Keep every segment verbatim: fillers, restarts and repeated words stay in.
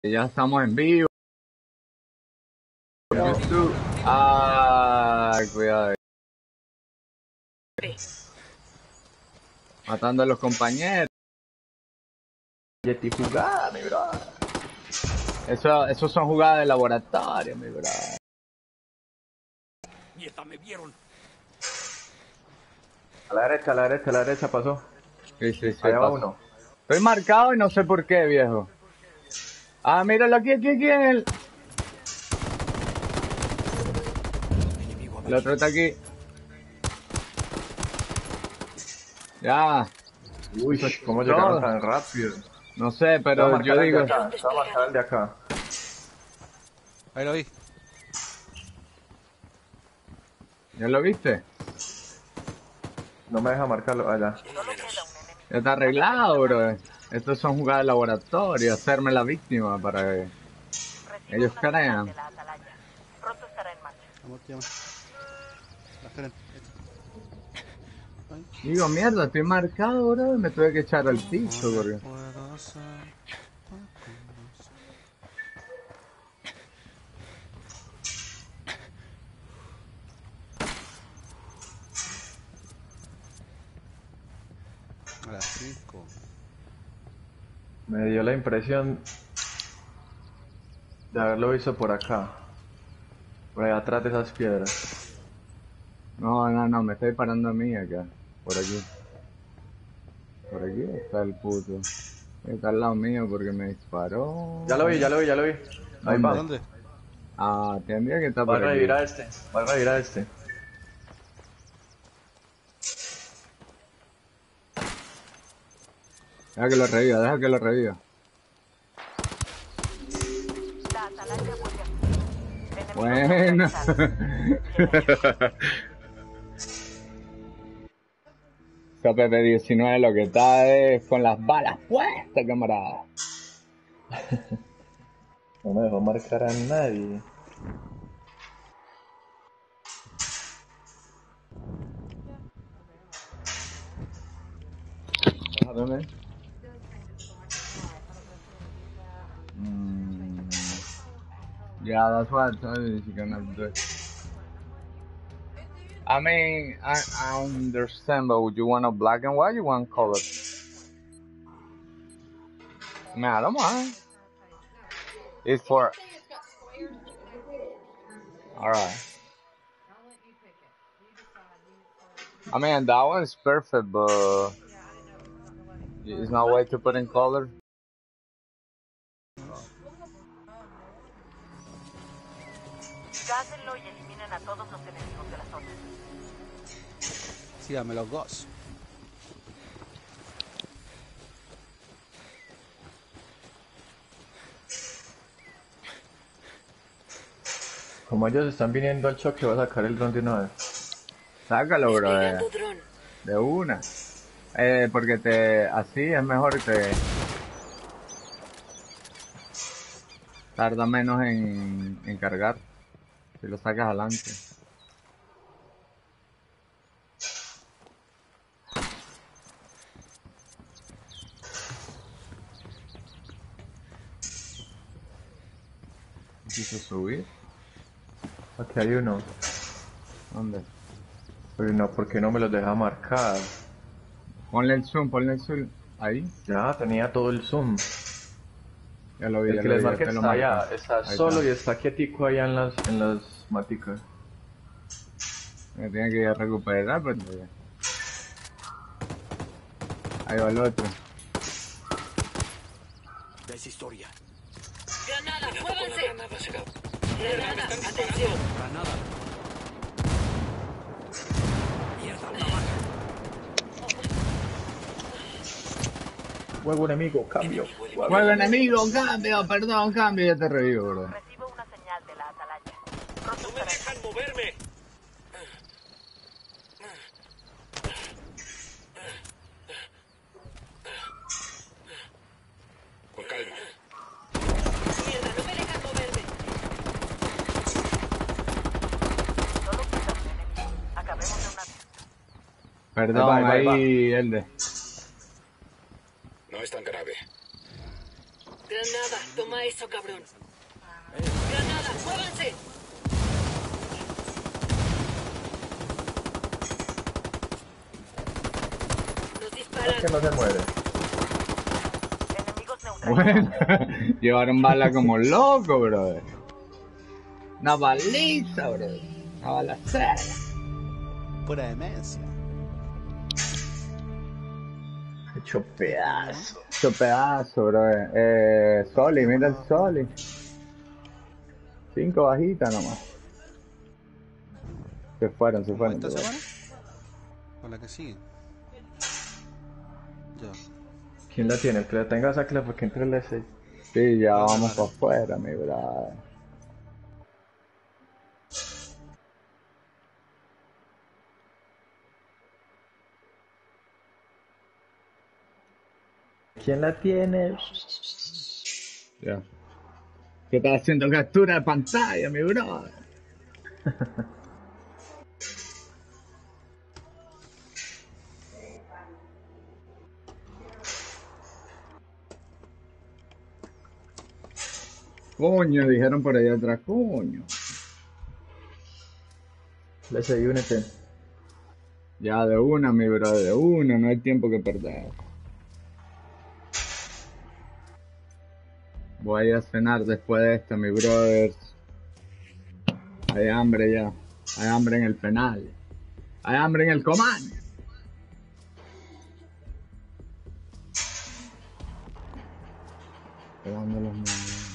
Ya estamos en vivo. YouTube. Ah, cuidado. Matando a los compañeros. Yeti jugada, mi bro. Eso, eso son jugadas de laboratorio, mi bro. Mierda, me vieron. A la derecha, a la derecha, a la derecha pasó. Sí, sí, sí. Allá va pasó. uno. Estoy marcado y no sé por qué, viejo. Ah, míralo aquí, aquí, aquí en el... El otro está aquí. Ya. Uy, ¿cómo llegaron tan rápido? No sé, Te pero voy a yo marcar el de digo... acá, te voy a marcar el de acá. Ahí lo vi. ¿Ya lo viste? No me deja marcarlo allá. Ya está arreglado, bro. Estos son jugadas de laboratorio. Hacerme la víctima para que ellos crean. Pronto estará en marcha. Vamos, tío. Esperen. Digo, mierda, estoy marcado, bro. Me tuve que echar al piso, porque... Puedo hacer. A las cinco. Me dio la impresión de haberlo visto por acá. Por allá atrás de esas piedras. No, no, no, me está disparando a mí acá. Por aquí. Por aquí está el puto. Está al lado mío porque me disparó. Ya lo vi, ya lo vi, ya lo vi. Ahí ¿Dónde? va. ¿Dónde? Ah, tendría que estar Va a por aquí. revivir a este. Va a revivir a este. Deja que lo reviva, deja que lo reviva. La atalaya vuelve a... Bueno. Esa P P diecinueve lo que está es con las balas puestas, camarada. No me dejó marcar a nadie. Déjame. Mm. Yeah, that's what I told you. You cannot do it. I mean, I, I understand, but would you want a black and white? You want color? I mean, I don't mind. It's for. All right. I mean, that one's perfect, but it's no way to put in color. Gásenlo y eliminen a todos los enemigos de la zona. Sí, dame los dos. Como ellos están viniendo al choque, voy a sacar el dron de una vez. Sácalo, bro. De, de una. Eh, porque te, así es mejor, te tarda menos en, en cargar si lo sacas adelante. ¿Quiso subir? Aquí hay uno. ¿Dónde? Pero no, ¿por qué no me los deja marcar? Ponle el zoom, ponle el zoom. Ahí. Ya, tenía todo el zoom. Ya lo vi, El ya que lo les vi, ya marque te lo está allá, marco. está Ahí solo está. y está quietico allá en las, en las maticas. Me tiene que ir a recuperar, pero ya. Ahí va el otro. Es historia. ¡Granada! ¡Muévanse! ¡Granada! ¡Atención! Granada. Mierda, una baja. Juego enemigo, cambio. Juego enemigo, cambio, perdón, cambio, ya te revivo, bro. Recibo una señal de la atalaya. ¡No me dejan moverme! Con calma. ¡Mierda! ¡No me dejan moverme! Solo queda un enemigo. Acabemos de una... Perdón, Ahí va, ahí va, ahí, el de. No es tan grave. ¡Granada! ¡Toma esa! eso, cabrón. Granada, muévanse. Nos Es disparan. que no se muere. Enemigos neutralizados. Bueno, llevaron bala como loco, brother. Una baliza, brother. Una balacera. Pura demencia. Hecho pedazo. Mucho pedazo, brother. Eh, Soli, mira el Soli. Cinco bajitas nomás. Se fueron, se ¿Cómo fueron. esta se fueron. semana? Con la que sigue. Ya. ¿Quién la tiene? El que la tenga, sáquela porque entre el S. Sí, ya Vale, vamos vale. para afuera, mi brother. ¿Quién la tiene? Ya. ¿Qué estás haciendo captura de pantalla, mi brother? Coño, dijeron por allá atrás, coño. Le S, únete. Ya de una, mi brother, de una, no hay tiempo que perder. Voy a ir a cenar después de esto, mi brother. Hay hambre ya. Hay hambre en el penal. Hay hambre en el comando. Pegando los monos.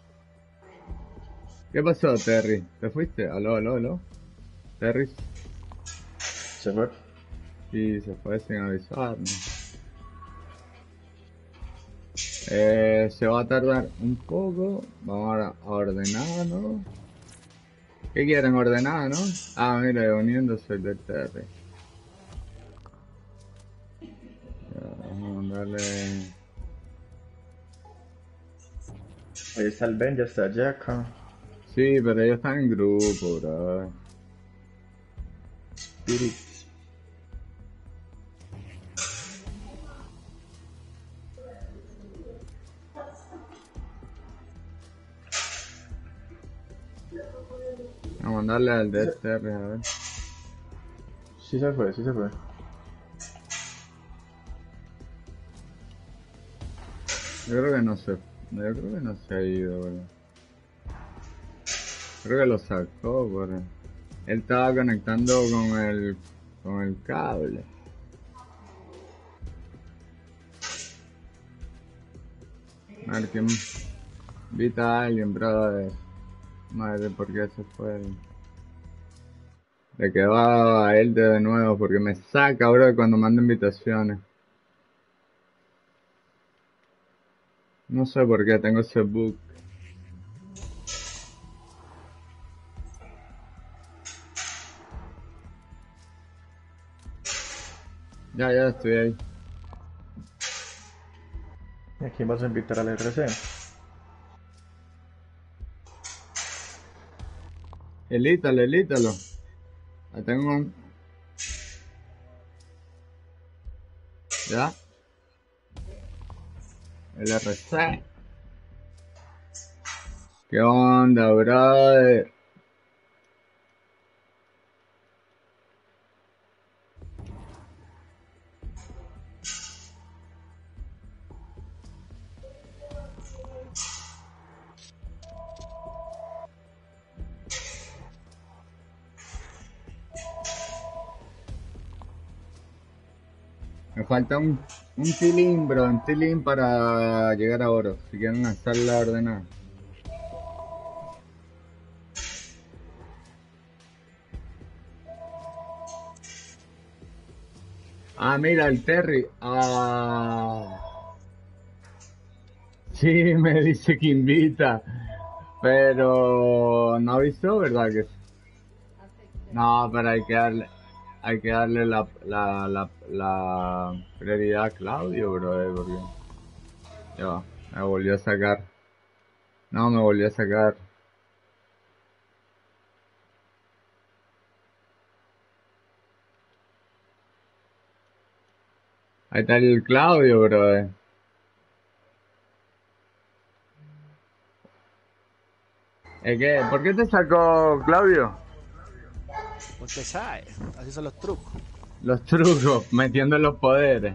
¿Qué pasó, Terry? ¿Te fuiste? Aló, aló, aló. Terry. Se fue. Y se fue sin avisarnos. Eh, se va a tardar un poco. Vamos ahora a ordenar, ¿no? ¿Qué quieren ordenar, no? Ah, mira, uniéndose el de Terry. Ya, vamos a mandarle... Ahí está el Ben, ya está Jacka. Sí, pero ellos están en grupo, bro. Spirit. A mandarle al de Terry, a ver. Sí se fue, sí se fue. Yo creo que no se... Yo creo que no se ha ido, bro. Creo que lo sacó, bro. Él estaba conectando con el... con el cable. A ver quién... Invita a alguien, brother. Madre, ¿por qué se fue? Le quedó a él de nuevo, porque me saca, bro, cuando manda invitaciones. No sé por qué, tengo ese bug. Ya, ya estoy ahí. ¿Y a quién vas a invitar al R C? Elítalo, elítalo. La tengo un... Ya. El R C. ¿Qué onda, brother? Me falta un, un tilín, bro, un tilín para llegar a oro. Si quieren lanzar la ordenada. Ah, mira, el Terry. Ah. Sí, me dice que invita. Pero no avisó, ¿verdad? Que... No, pero hay que darle, hay que darle la, la, la, la prioridad a Claudio, bro, porque... Ya va, me volvió a sacar. No, me volvió a sacar. Ahí está el Claudio, bro. ¿Es que, ¿por qué te sacó Claudio? Usted sabe, así son los trucos. Los trucos, metiendo los poderes.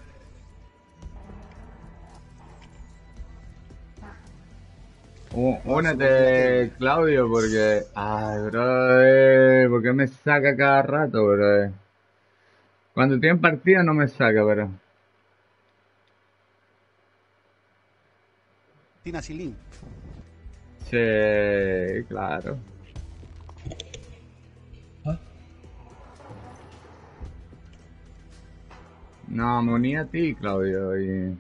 Ú- Únete, Claudio, porque... Ay, bro, ¿por qué me saca cada rato, bro? Cuando tiene partida no me saca, pero... Tina Silín. Sí, claro. No, me uní a ti, Claudio, y...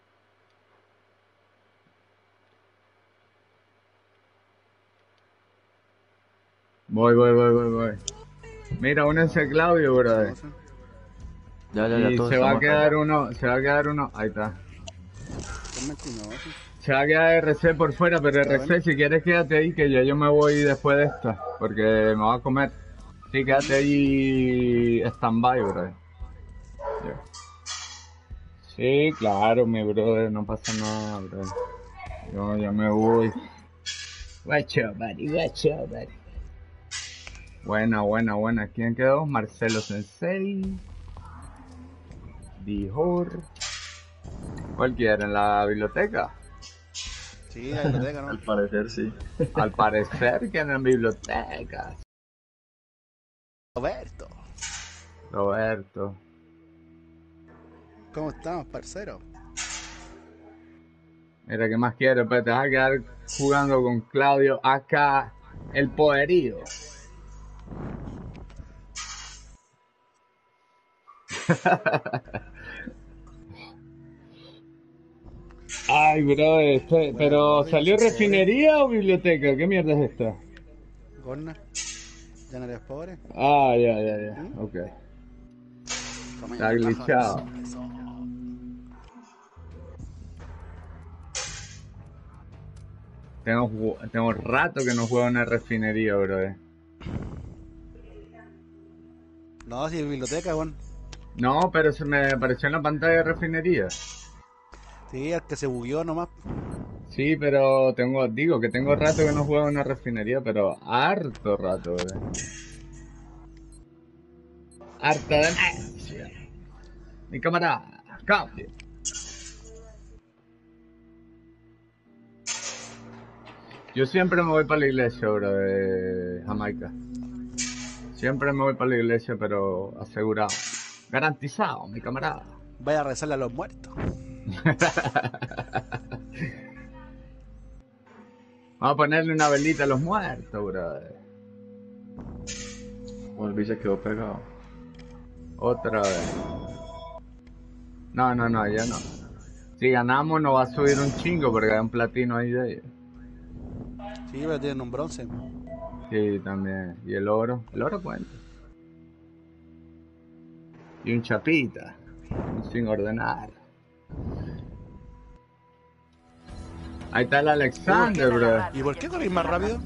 Voy, voy, voy, voy, voy. Mira, únense a Claudio, brother. Ya, ya, ya, Y todos se va a estamos acá. quedar uno, se va a quedar uno... Ahí está. Realmente no, sí. Se va a quedar R C por fuera, pero Está R C, bien. si quieres quédate ahí, que ya yo me voy después de esta, porque me va a comer. Sí, quédate ahí stand-by, brother. Ya. Sí, claro, mi brother, no pasa nada, brother. Yo ya me voy. Watch out, buddy, watch out, buddy. Buena, buena, buena. ¿Quién quedó? Marcelo Sensei. Dijor. ¿Cuál quieren? ¿La biblioteca? Sí, la biblioteca, ¿no? Al parecer sí. Al parecer quieren biblioteca. Roberto, Roberto. ¿cómo estamos, parcero? Mira, ¿qué más quieres? Pues te vas a quedar jugando con Claudio acá, el poderío. Ay, bro, este, pero Bueno, ¿salió pobre, refinería o biblioteca? ¿Qué mierda es esta? Gorna, ¿ya no eres pobre? Ah, ya, ya, ya, ¿Mm? ok. Toma, Está ya, glitchado. baja eso. Tengo, ju- tengo rato que no juego en la refinería, bro. No, si es biblioteca, weón. No, pero se me apareció en la pantalla de refinería. Sí, el que se bugueó nomás. Sí, pero tengo, digo que tengo rato que no juego en una refinería, pero harto rato, bro. Harto de necio. Mi camarada, cambio. Yo siempre me voy para la iglesia, bro, de Jamaica. Siempre me voy para la iglesia, pero asegurado. Garantizado, mi camarada. Vaya a rezarle a los muertos. Vamos a ponerle una velita a los muertos, brother. Volví se quedó pegado. Otra vez. No, no, no, ya no. Si ganamos nos va a subir un chingo porque hay un platino ahí de ellos. Sí, pero tienen un bronce. Sí, también. Y el oro. El oro cuenta. Y un chapita. Un sin ordenar. Ahí está el Alexander, bro. ¿Y por qué corres más rápido?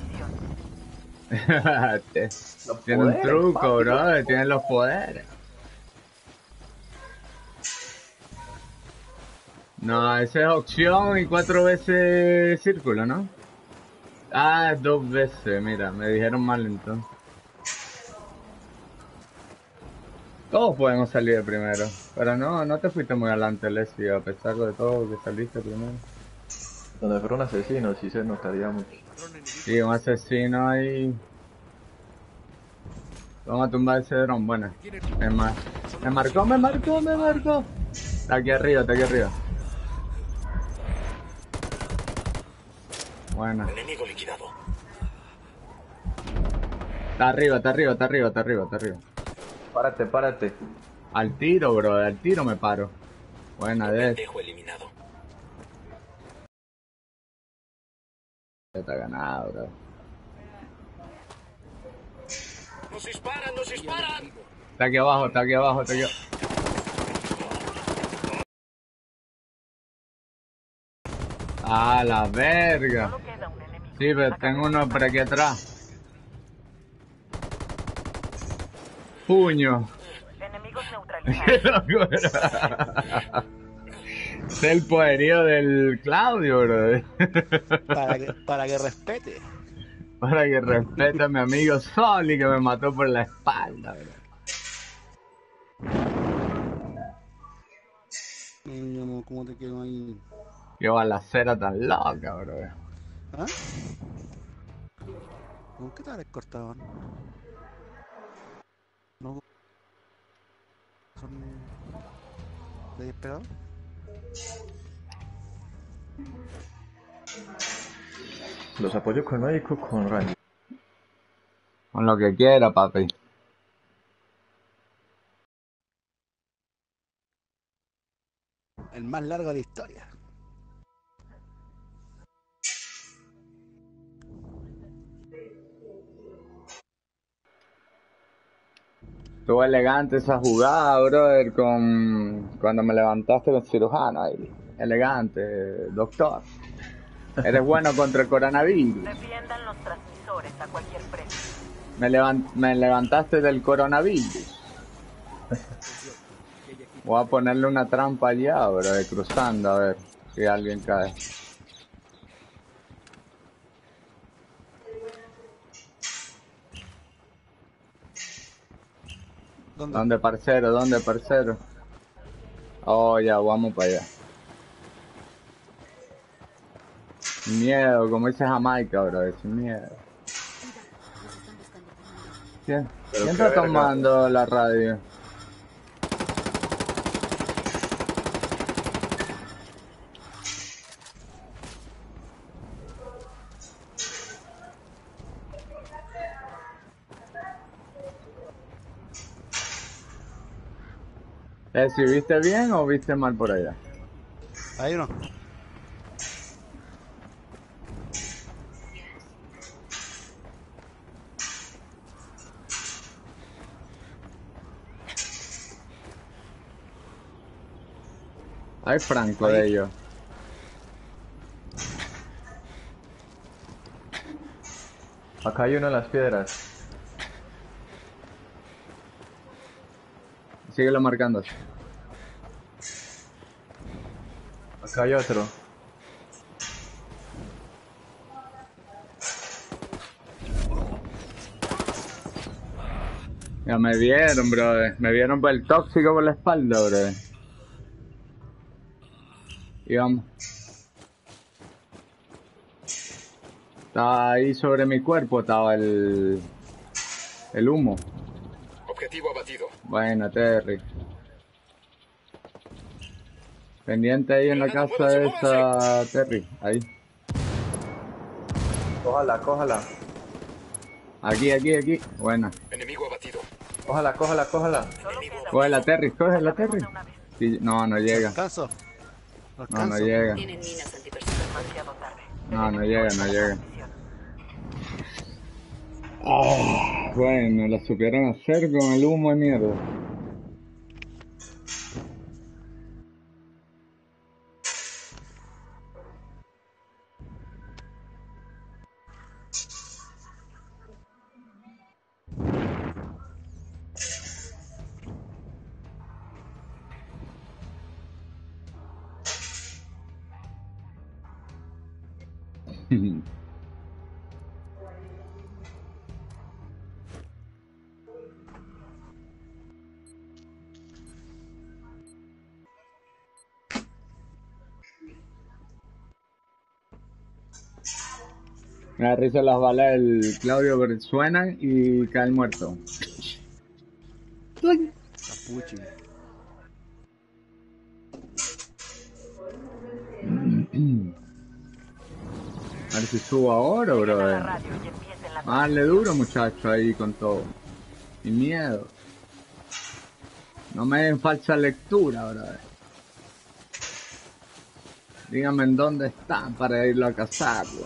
Tiene un poderes, truco, papi. bro. Tiene los poderes. No, esa es opción y cuatro veces círculo, ¿no? Ah, dos veces, mira, me dijeron mal entonces. Todos podemos salir de primero, pero no, no te fuiste muy adelante, Leslie, a pesar de todo que saliste primero. Donde fuera un asesino sí se notaría mucho. Sí, un asesino ahí. Vamos a tumbar ese dron, buena. Me, mar... me marcó, me marcó, me marcó. Está aquí arriba, está aquí arriba. Buena. Enemigo liquidado. Está arriba, está arriba, está arriba, está arriba, está arriba. Párate, párate. Al tiro, bro, al tiro me paro. Buena, de Dejo eliminado. Ya está ganado, bro. ¡Nos disparan, nos disparan! Está aquí abajo, está aquí abajo, está aquí abajo. ¡Ah, la verga! Solo queda un enemigo. Sí, pero tengo uno por aquí atrás. Puño. Enemigos Qué neutralizados. locura. Es el poderío del Claudio, bro. Para que, para que respete. Para que respete a mi amigo Soli que me mató por la espalda, bro. Ay, amor, ¿cómo te quedo ahí? Qué balacera tan loca, bro. ¿Ah? ¿Con qué te habrás cortado? ¿No son de despegado? Los apoyo con médico con Randy. Con lo que quiera, papi. El más largo de la historia. Estuvo elegante esa jugada, brother, con... cuando me levantaste con cirujano ahí. Elegante, doctor. Eres bueno contra el coronavirus. Defiendan los transmisores a cualquier precio. Me, levan- me levantaste del coronavirus. Voy a ponerle una trampa allá, brother, cruzando, a ver si alguien cae. ¿Dónde? ¿Dónde, parcero? ¿Dónde, parcero? Oh, ya, vamos para allá. Sin miedo, como dice Jamaica, bro, sin miedo. ¿Quién, Pero ¿quién qué está verga. tomando la radio? Eh, si viste bien o viste mal por allá. Ahí no. Hay franco Ahí. de ellos. Acá hay uno en las piedras. Síguelo marcando. Acá hay otro. Ya me vieron, bro. Me vieron por el tóxico por la espalda, bro. Y vamos. Estaba ahí sobre mi cuerpo, estaba el... el humo. Objetivo abatido. Bueno, Terry. Pendiente ahí en la Granada, casa muévanse, esa, Terry. Ahí. Cójala, cójala. Aquí, aquí, aquí. Buena. Enemigo abatido. Cójala, cójala, cójala. Cógela, Terry, cógela, Terry. Sí, no, no llega. ¿Alcanzo? No, ¿No no alcanzo? llega. Tienen minas antipersonal. Demasiado tarde. No, no llega, no llega. Posición. Ah, bueno, lo supieron hacer con el humo de mierda. Me da risa las balas del Claudio, pero suenan y cae el muerto. Capuchi. A ver si subo ahora, Lleguen a la brother. radio y empiecen la Dale duro, muchacho, ahí con todo. Sin miedo. No me den falsa lectura, brother. Díganme en dónde están para irlo a cazarlos.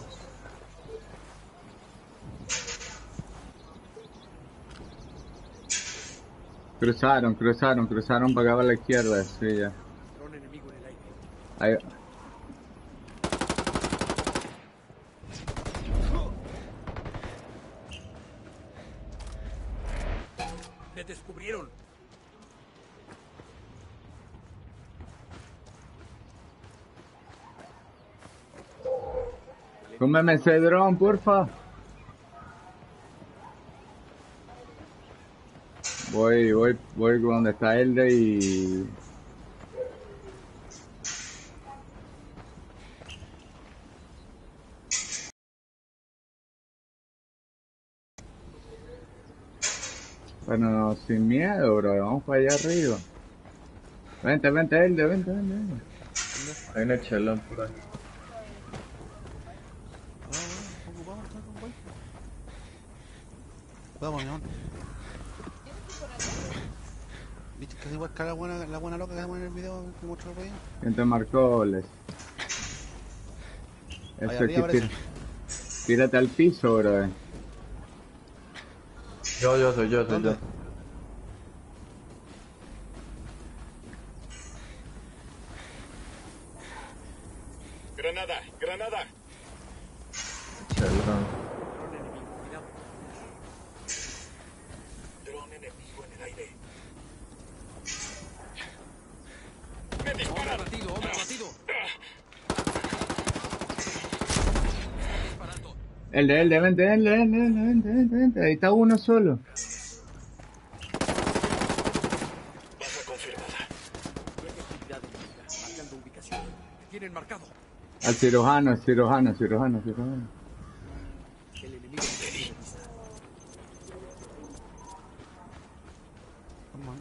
Cruzaron, cruzaron, cruzaron para acá a la izquierda, sí, ya. Dron enemigo en el aire. Ahí. Me descubrieron. Cómeme ese dron, porfa. Voy, voy, voy donde está Elde y... Bueno, no, sin miedo, bro. Vamos para allá arriba. Vente, vente, Elde, vente, vente, vente. Hay un echelón por ahí. Vamos, vamos, vamos, voy. Vamos, mi amor. ¿Viste que es igual que la buena, la buena loca que hacemos en el video que mostró el otro día? ¿Quién te marcó, Les? Ahí Eso arriba aquí, aparece. tira- tírate al piso, bro. Yo, yo soy yo, soy ¿Dónde? yo. Granada, granada. Echelón. Dron enemigo en el aire. ¡Me disparan! Abatido, hombre abatido. Elde, Elde, vente, Elde, Elde, Elde, vente, vente, vente. Ahí está uno solo. Baja confirmada. Tiene actividad enemiga. Marcando ubicación. Me tienen marcado. Al cirujano, al cirujano, al cirujano, al cirujano. El enemigo no tiene vista. Vamos.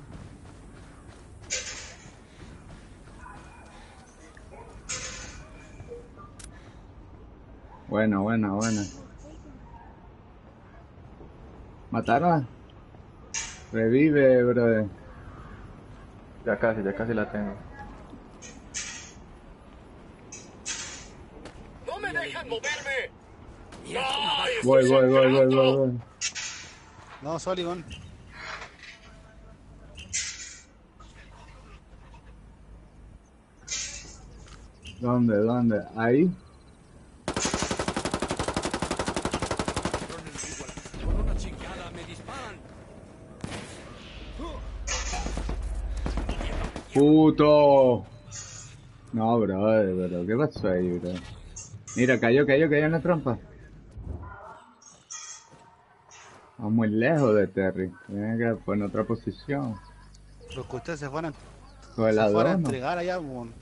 Buena, buena, buena. ¿Mataron? Revive, bro. Ya casi, ya casi la tengo. ¡No me dejan moverme! ¡No! Voy, ¡Estoy voy, voy, voy, sangrando! voy, voy. No, Sullivan. ¿Dónde, dónde? Ahí. Dron enemigo a la- Con una chingada me disparan. ¡Puto! No, bro, bro. ¿Qué pasó ahí, bro? Mira, cayó, cayó, cayó en la trampa. Vamos muy lejos de Terry. Tiene que poner otra posición. Los que ustedes se fueran, Con el se fueran a adorno. entregar allá, weón.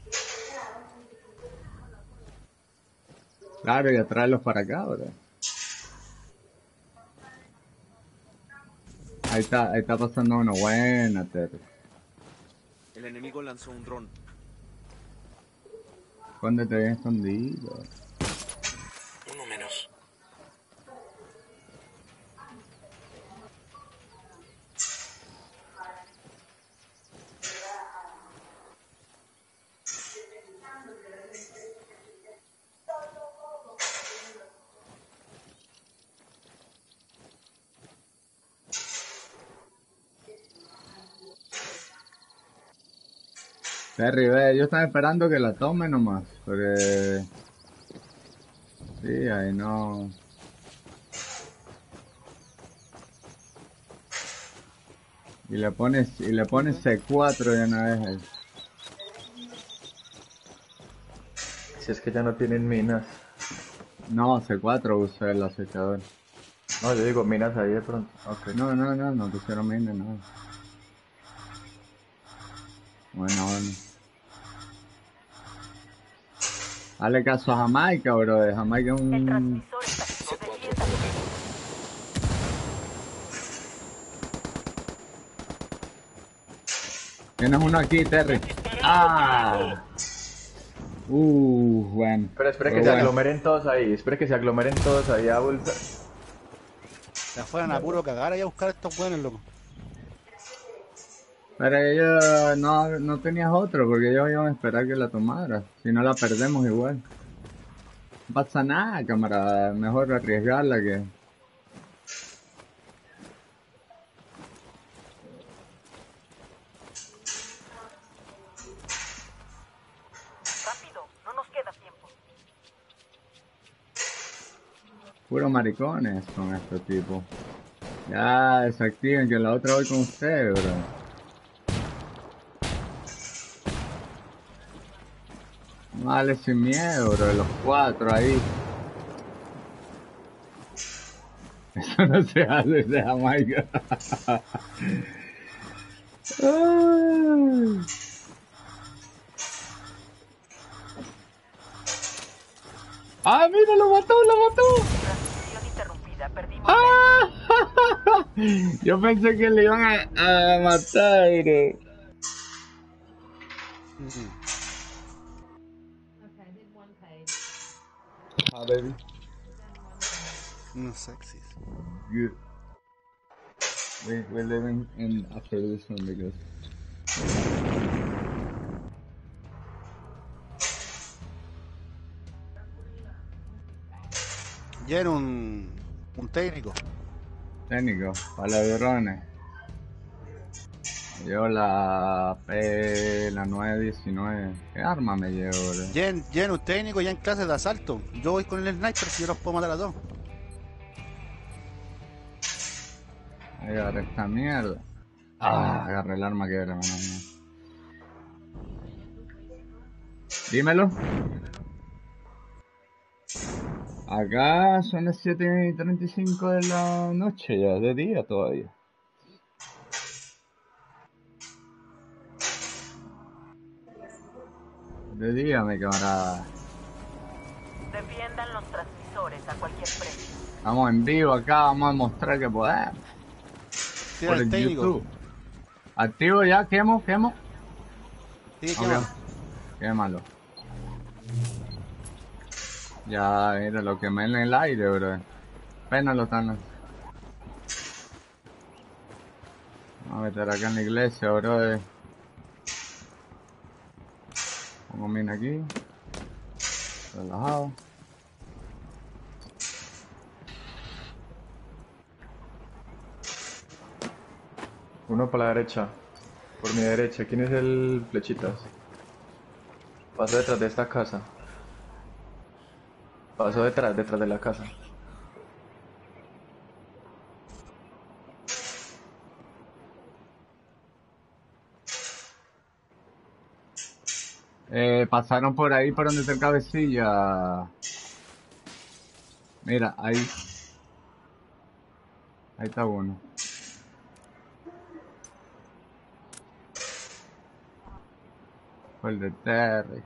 Claro, y a traerlos para acá, bro. Ahí está, ahí está pasando uno. Buena, Terry. El enemigo lanzó un dron. Escóndete bien escondido. Uno menos. Terry, ve, ellos están esperando que la tome nomás. Porque... Sí, ahí no... Y le pones, y le pones C cuatro de una vez ahí. Si es que ya no tienen minas. No, C cuatro usa el acechador. No, yo digo minas ahí de pronto. Ok. No, no, no, no pusieron minas, no. Bueno, bueno. Dale caso a Jamaica, bro. De Jamaica es El un... transmisor está activo de diez a Tienes uno aquí, Terry. ¡Ah! Uh, bueno. Pero espere que Pero se bueno. aglomeren todos ahí. Espere que se aglomeren todos ahí a Bulta. Se fueran a puro cagar allá a buscar a estos weones, loco. Pero ellos no, no tenías otro, porque ellos iban a esperar que la tomara. Si no la perdemos igual. No pasa nada, camarada. Mejor arriesgarla que... rápido, no nos queda tiempo. Puro maricones con estos tipos. Ya desactiven que la otra voy con ustedes, bro. Vale, sin miedo, bro. Los cuatro ahí. Eso no se hace de Jamaica. Ay. ¡Ah, mira! ¡Lo mató! ¡Lo mató! Transmisión interrumpida. Perdimos. ¡Ah! Yo pensé que le iban a, a matar, bro. Ah, baby. No sexys. Good. We, we're living in after this one because... Ya era un, un técnico. Técnico, para los drones. Llevo la P, la nueve diecinueve. ¿Qué arma me llevo, bro? Ya en, ya en un técnico, ya en clase de asalto. Yo voy con el sniper si yo los puedo matar a todos. Agarré esta mierda. Ah, agarré el arma que era, mano mía. Dímelo. Acá son las siete y treinta y cinco de la noche, ya de día todavía. De día, mi camarada. Defiendan los transmisores a cualquier precio. Estamos en vivo acá, vamos a mostrar que podemos. Tira Por el el técnico. YouTube. Activo ya, quemo, quemo. Sigue Ok. quemando. Quémalo. Ya, mira, lo quemé en el aire, bro. Pénalo, Thanos. Vamos a meter acá en la iglesia, bro. Pongo mina aquí. Relajado. Uno para la derecha. Por mi derecha. ¿Quién es el flechitas? Paso detrás de esta casa. Paso detrás, detrás de la casa. Eh, pasaron por ahí, por donde está el cabecilla. Mira, ahí. Ahí está uno. Fue el de Terry.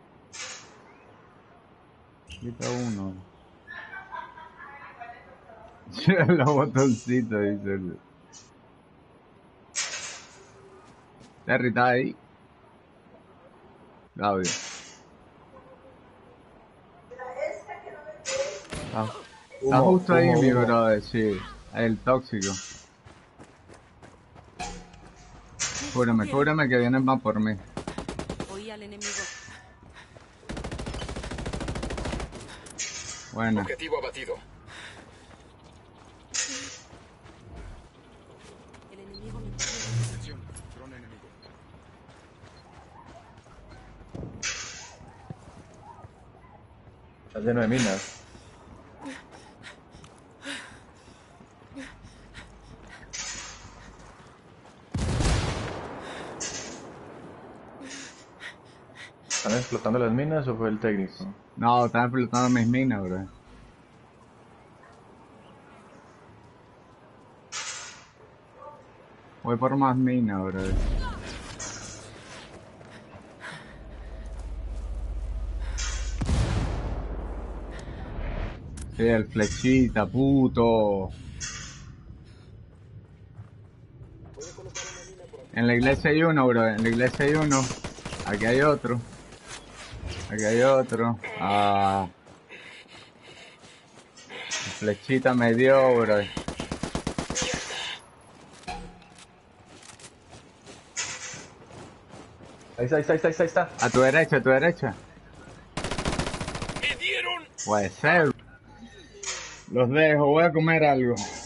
Aquí está uno. Los botoncitos, dice el... Terry está ahí. Claudio. Ah, está Humo, justo ahí, humo, mi humo. brother, sí. El tóxico. Cúrame, cúrame que vienen más por mí. Oí al enemigo. Bueno, Objetivo abatido. El enemigo me Atención, dron enemigo. Está lleno de minas. ¿Están explotando las minas o fue el técnico? no, están explotando mis minas, bro. Voy por más minas, bro. Sí, el flechita, puto. En la iglesia hay uno, bro. En la iglesia hay uno. Aquí hay otro. Aquí hay otro. Ah. Flechita me dio, bro. Ahí está, ahí está, ahí está, ahí está. A tu derecha, a tu derecha. ¡Me dieron! Puede ser. Los dejo, voy a comer algo.